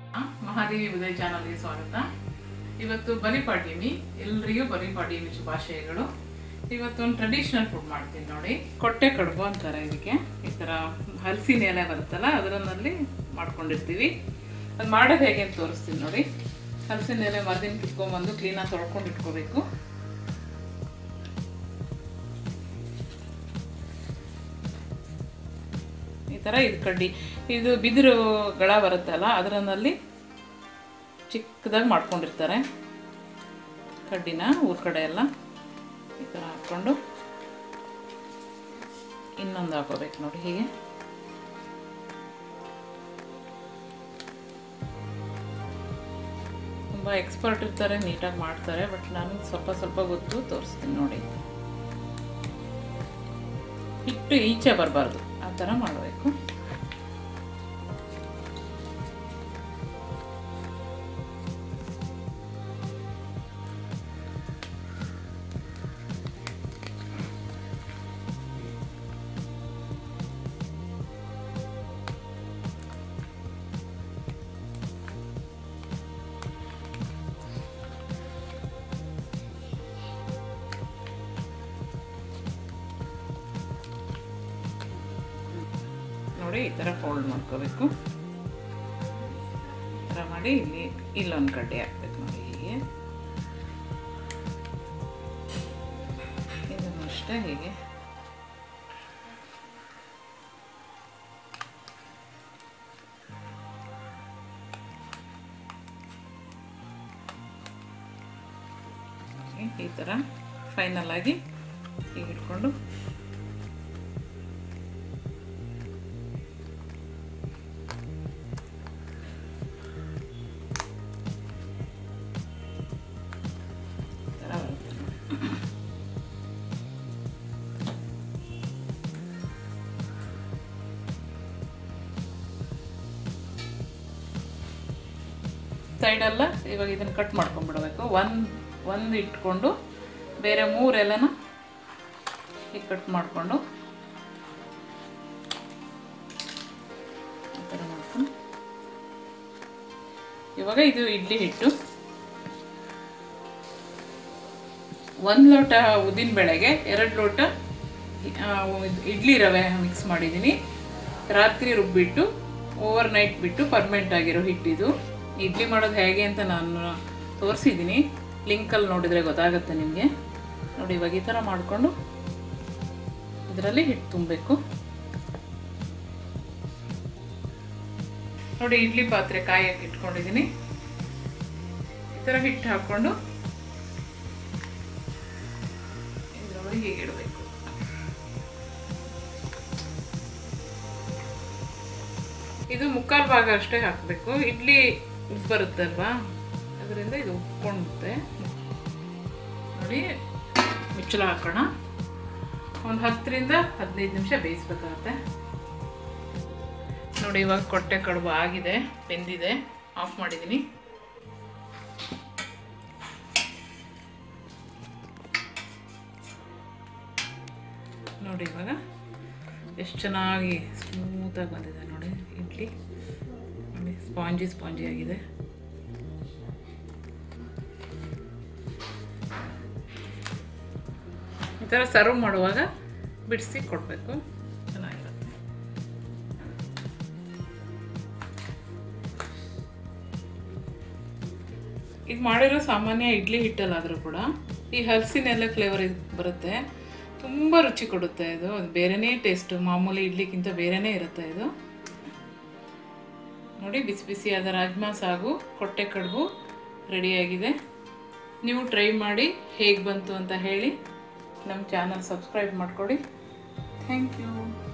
ಮಹಾದೇವಿ ಉದಯ ಚಾನಲ್ಗೆ ಸ್ವಾಗತ. ಇವತ್ತು ಬಲಿಪಾಡ್ಯಮಿ, ಎಲ್ಲರಿಗೂ ಬಲಿಪಾಡ್ಯಮಿ ಶುಭಾಶಯಗಳು. ಇವತ್ತು ಒಂದು ಟ್ರೆಡಿಷನಲ್ ಫುಡ್ ಮಾಡ್ತೀನಿ ನೋಡಿ. ಕೊಟ್ಟೆ ಕಡುಬು ಅಂತಾರೆ ಇದಕ್ಕೆ. ಈ ಥರ ಹಲಸಿನ ಎಲೆ ಬರುತ್ತಲ್ಲ ಅದರಲ್ಲಿ ಮಾಡ್ಕೊಂಡಿರ್ತೀವಿ. ಅದು ಮಾಡೋದು ಹೇಗೆ ಅಂತ ತೋರಿಸ್ತೀನಿ ನೋಡಿ. ಹಲಸಿನ ಎಲೆ ಮರದಿನ ಕಿತ್ಕೊಂಡ್ಬಂದು ಕ್ಲೀನಾಗಿ ತೊಳ್ಕೊಂಡು ಇಟ್ಕೋಬೇಕು. ಈ ಥರ ಇದು ಕಡ್ಡಿ, ಇದು ಬಿದಿರುಗಳ ಬರುತ್ತಲ್ಲ ಅದರಲ್ಲಿ ಚಿಕ್ಕದಾಗಿ ಮಾಡ್ಕೊಂಡಿರ್ತಾರೆ ಕಡ್ಡಿನ. ಊರ ಕಡೆ ಎಲ್ಲ ಈ ಥರ ಹಾಕ್ಕೊಂಡು ಇನ್ನೊಂದು ಹಾಕೋಬೇಕು ನೋಡಿ. ಹೀಗೆ ತುಂಬ ಎಕ್ಸ್ಪರ್ಟ್ ಇರ್ತಾರೆ, ನೀಟಾಗಿ ಮಾಡ್ತಾರೆ. ಬಟ್ ನಾನು ಸ್ವಲ್ಪ ಗೊತ್ತು, ತೋರಿಸ್ತೀನಿ ನೋಡಿ. ಹಿಟ್ಟು ಈಚೆ ಬರಬಾರ್ದು, ಆ ಥರ ಮಾಡಬೇಕು. ನೋಡಿ ಈ ಥರ ಫೋಲ್ಡ್ ಮಾಡ್ಕೋಬೇಕು. ಈ ಥರ ಮಾಡಿ ಇಲ್ಲೊಂದು ಕಡ್ಡಿ ಹಾಕ್ಬೇಕು ನೋಡಿ. ಹೀಗೆ ಇದನ್ನು ಅಷ್ಟೇ ಹೀಗೆ ಈ ಥರ ಫೈನಲ್ ಆಗಿ ಹೀಗೆ ಇಟ್ಕೊಂಡು ಸೈಡೆಲ್ಲ ಇವಾಗ ಇದನ್ನು ಕಟ್ ಮಾಡ್ಕೊಂಡ್ಬಿಡ್ಬೇಕು. ಒಂದು ಇಟ್ಕೊಂಡು ಬೇರೆ 3 ಎಲೆನ ಈಗ ಕಟ್ ಮಾಡಿಕೊಂಡು ಈ ಥರ ಮಾಡ್ಕೊಂಡು ಇವಾಗ ಇದು ಇಡ್ಲಿ ಹಿಟ್ಟು. 1 ಲೋಟ ಉದ್ದಿನ ಬೇಳೆಗೆ 2 ಲೋಟ ಇಡ್ಲಿ ರವೆ ಮಿಕ್ಸ್ ಮಾಡಿದ್ದೀನಿ. ರಾತ್ರಿ ರುಬ್ಬಿಟ್ಟು ಓವರ್ ನೈಟ್ ಬಿಟ್ಟು ಪರ್ಮನೆಂಟ್ ಆಗಿರೋ ಹಿಟ್ಟಿದು. ಇಡ್ಲಿ ಮಾಡೋದು ಹೇಗೆ ಅಂತ ನಾನು ತೋರಿಸಿದ್ದೀನಿ, ಲಿಂಕಲ್ಲಿ ನೋಡಿದರೆ ಗೊತ್ತಾಗುತ್ತೆ ನಿಮಗೆ ನೋಡಿ. ಇವಾಗ ಈ ಥರ ಮಾಡಿಕೊಂಡು ಇದರಲ್ಲಿ ಹಿಟ್ಟು ತುಂಬಬೇಕು ನೋಡಿ. ಇಡ್ಲಿ ಪಾತ್ರೆ ಕಾಯಕ್ಕೆ ಇಟ್ಕೊಂಡಿದ್ದೀನಿ. ಈ ಥರ ಹಿಟ್ಟು ಹಾಕ್ಕೊಂಡು ಇದರೊಳಗೆ ಹೀಗೆ ಇಡಬೇಕು. ಇದು 1/4 ಭಾಗ ಅಷ್ಟೇ ಹಾಕಬೇಕು. ಇಡ್ಲಿ ಬರುತ್ತಲ್ವಾ ಅದರಿಂದ ಇದು ಉಪ್ಕೊಂಡುತ್ತೆ ನೋಡಿ. ಮುಚ್ಚಳ ಹಾಕೋಣ. ಒಂದು 10 ರಿಂದ 15 ನಿಮಿಷ ಬೇಯಿಸ್ಬೇಕಾಗತ್ತೆ ನೋಡಿ. ಇವಾಗ ಕೊಟ್ಟೆ ಕಡುಬು ಆಗಿದೆ, ಬೆಂದಿದೆ. ಆಫ್ ಮಾಡಿದ್ದೀನಿ. ನೋಡಿ ಇವಾಗ ಎಷ್ಟು ಚೆನ್ನಾಗಿ ಸ್ಮೂತಾಗಿ ಬಂದಿದೆ ನೋಡಿ ಇಡ್ಲಿ. ನೋಡಿ ಸ್ಪಾಂಜಿ ಆಗಿದೆ. ಈ ಥರ ಸರ್ವ್ ಮಾಡುವಾಗ ಬಿಡಿಸಿ ಕೊಡಬೇಕು, ಚೆನ್ನಾಗಿರುತ್ತೆ. ಇದು ಮಾಡಿರೋ ಸಾಮಾನ್ಯ ಇಡ್ಲಿ ಹಿಟ್ಟಲ್ಲಾದರೂ ಕೂಡ ಈ ಹಲಸಿನೆಲೆ ಫ್ಲೇವರ್ ಬರುತ್ತೆ, ತುಂಬ ರುಚಿ ಕೊಡುತ್ತೆ. ಇದು ಬೇರೆನೇ ಟೇಸ್ಟು, ಮಾಮೂಲಿ ಇಡ್ಲಿಗಿಂತ ಬೇರೆನೇ ಇರುತ್ತೆ ಇದು ನೋಡಿ. ಬಿಸಿಯಾದ ರಾಜ್ಮಾ ಸಾಗು ಕೊಟ್ಟೆ ಕಡುಬು ರೆಡಿಯಾಗಿದೆ. ನೀವು ಟ್ರೈ ಮಾಡಿ ಹೇಗೆ ಬಂತು ಅಂತ ಹೇಳಿ. ನಮ್ಮ ಚಾನಲ್ ಸಬ್ಸ್ಕ್ರೈಬ್ ಮಾಡಿಕೊಡಿ. Thank you.